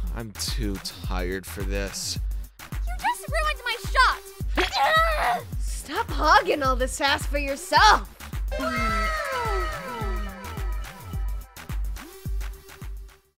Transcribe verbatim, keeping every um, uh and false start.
I'm too tired for this. You just ruined my shot! Stop hogging all this sass for yourself! What?